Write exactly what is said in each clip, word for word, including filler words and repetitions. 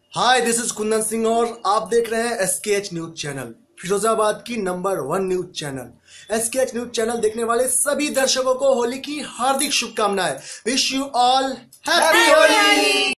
Hi, this is Kundan Singh और आप देख रहे हैं एसकेएच न्यूज चैनल, फिरोजाबाद की number one news channel. SKH news channel देखने वाले सभी दर्शकों को होली की हार्दिक शुभकामनाएं। Wish you all happy Holi.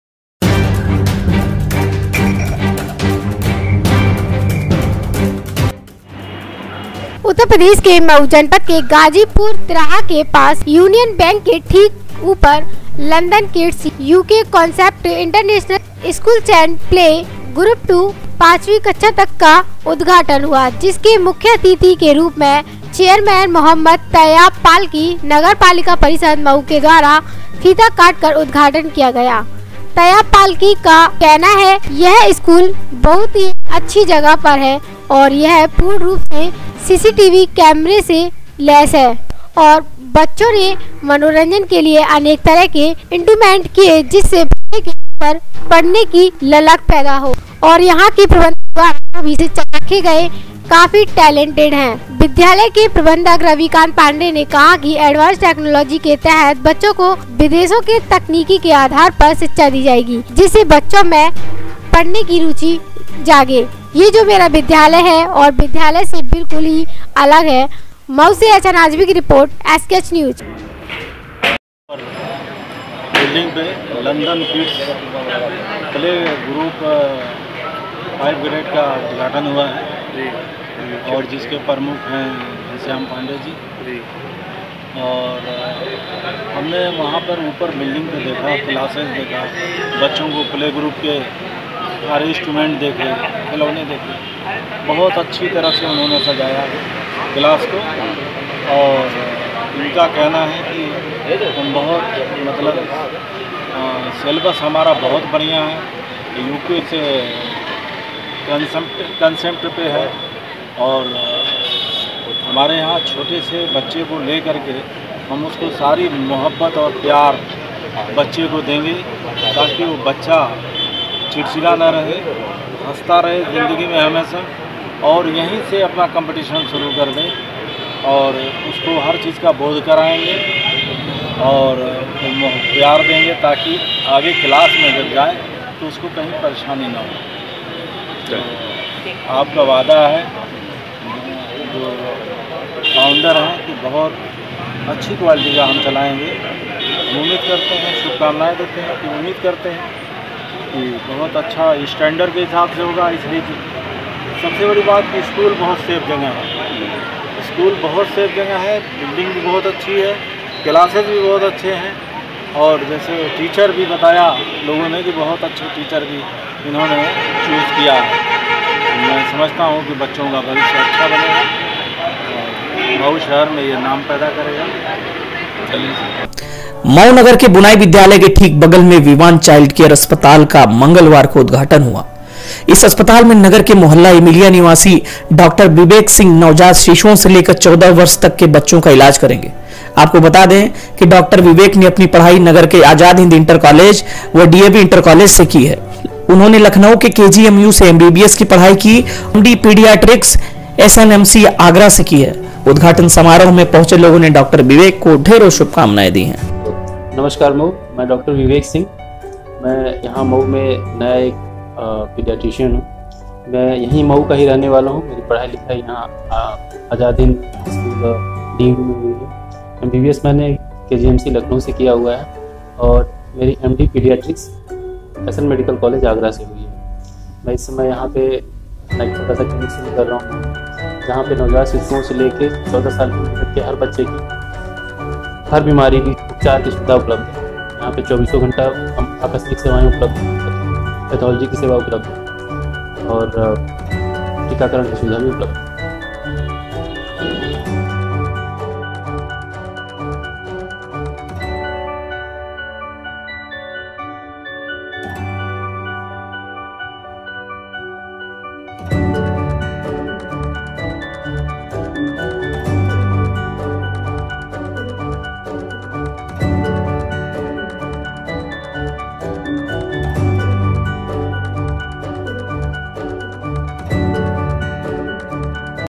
Uttar Pradesh के मऊ जनपद के गाजीपुर तिराहा के पास यूनियन बैंक के ठीक ऊपर London kids UK concept international school and play group to पांचवी कक्षा तक का उद्घाटन हुआ, जिसके मुख्य अतिथि के रूप में चेयरमैन मोहम्मद तैयब पाल की नगर पालिका परिषद मऊ के द्वारा फीता काट कर उद्घाटन किया गया। तैयब पालकी का कहना है यह स्कूल बहुत ही अच्छी जगह पर है और यह पूर्ण रूप से सीसीटीवी कैमरे से लैस है और बच्चों ने मनोरंजन के लिए अनेक तरह के इंस्ट्रूमेंट किए, जिससे बच्चे के पर पढ़ने की ललक पैदा हो और यहाँ के प्रबंधक भी रखे गए काफी टैलेंटेड हैं। विद्यालय के प्रबंधक रविकांत पांडे ने कहा कि एडवांस टेक्नोलॉजी के तहत बच्चों को विदेशों के तकनीकी के आधार पर शिक्षा दी जाएगी, जिससे बच्चों में पढ़ने की रुचि जागे। ये जो मेरा विद्यालय है और विद्यालय से बिल्कुल ही अलग है। मऊ से एचएन आजमी की रिपोर्ट, एसकेएच न्यूज। बिल्डिंग पे London kids play group five grade का उद्घाटन हुआ है और जिसके प्रमुख हैं घनश्याम पांडे जी। और हमने वहाँ पर ऊपर बिल्डिंग पे देखा, क्लासेस देखा, बच्चों को प्ले ग्रुप के सारे इंस्ट्रूमेंट देखे, खिलौने देखे। बहुत अच्छी तरह से उन्होंने सजाया क्लास को और उनका कहना है कि हम बहुत मतलब सिलेबस हमारा बहुत बढ़िया है, यूके से कंसेप्ट कंसेप्ट पे है और हमारे यहाँ छोटे से बच्चे को ले करके हम उसको सारी मोहब्बत और प्यार बच्चे को देंगे ताकि वो बच्चा चिड़चिड़ा ना रहे, हंसता रहे ज़िंदगी में हमेशा और यहीं से अपना कंपटीशन शुरू कर दें और उसको हर चीज़ का बोध कराएंगे और प्यार देंगे ताकि आगे क्लास में जब जाए तो उसको कहीं परेशानी ना हो। तो आपका वादा है जो फाउंडर हैं कि बहुत अच्छी क्वालिटी का हम चलाएंगे। हम उम्मीद करते हैं, शुभकामनाएं देते हैं कि उम्मीद करते हैं कि बहुत अच्छा स्टैंडर्ड के हिसाब से होगा। इसलिए सबसे बड़ी बात कि स्कूल बहुत सेफ जगह है, स्कूल बहुत सेफ जगह है, बिल्डिंग भी बहुत अच्छी है, क्लासेस भी बहुत अच्छे हैं और जैसे टीचर भी बताया लोगों ने कि बहुत अच्छे टीचर भी इन्होंने चूज़ किया है। मैं समझता हूँ कि बच्चों का भविष्य अच्छा बनेगा और मऊ शहर में ये नाम पैदा करेगा। मऊ नगर के बुनाई विद्यालय के ठीक बगल में विवान चाइल्ड केयर अस्पताल का मंगलवार को उद्घाटन हुआ। इस अस्पताल में नगर के मोहल्ला इमिलिया निवासी डॉक्टर विवेक सिंह नवजात शिशुओं से लेकर चौदह वर्ष तक के बच्चों का इलाज करेंगे। आपको बता दें कि डॉक्टर विवेक ने अपनी पढ़ाई नगर के आजाद हिंद इंटर कॉलेज व डीएवी इंटर कॉलेज से की है। उन्होंने लखनऊ के केजीएमयू से एमबीबीएस की पढ़ाई की, एमडी पीडियाट्रिक्स एसएनएमसी आगरा से की है। उद्घाटन समारोह में पहुंचे लोगों ने डॉक्टर विवेक को ढेरों शुभकामनाएं दी हैं। नमस्कार मऊ, मैं डॉक्टर विवेक सिंह। मैं यहाँ मऊ में नया एक पीडियाट्रिशियन हूँ। मैं यहीं मऊ का ही रहने वाला हूँ। मेरी पढ़ाई लिखाई यहाँ आज़ाद हिंद स्कूल डीएवी में हुई है। एमबीबीएस मैंने केजीएमसी लखनऊ से किया हुआ है और मेरी MD paediatrics SN medical college Agra से हुई है। मैं इस समय यहाँ पे एक छोटा सा क्लिनिक शुरू कर रहा हूँ जहाँ पे नवजात शिशुओं से लेकर चौदह साल की उम्र तक के हर बच्चे की हर बीमारी की उपचार की सुविधा उपलब्ध है। यहाँ पे चौबीसों घंटा हम आकस्मिक सेवाएं उपलब्ध हैं, पैथोलॉजी की सेवा उपलब्ध है और टीकाकरण की सुविधा भी उपलब्ध है।